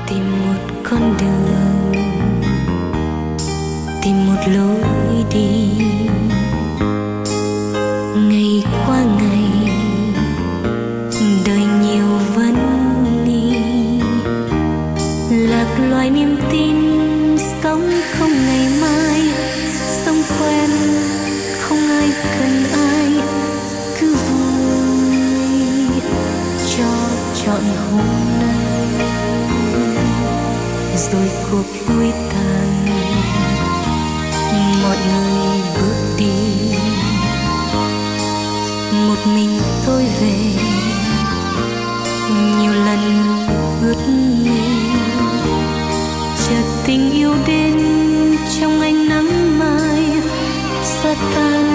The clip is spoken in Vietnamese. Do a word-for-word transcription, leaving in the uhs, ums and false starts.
tìm một con đường, tìm một lối đi. Ngày qua ngày đời nhiều vấn nghi, lạc loài niềm tin sống không ngày mai, sống quen không ai cần ai, cứ vui cho trọn hôm nay. Rồi cuộc vui tàn, mọi người bước đi, một mình tôi về nhiều lần ướt mi. Chợt tình yêu đến trong ánh nắng mai, xóa tan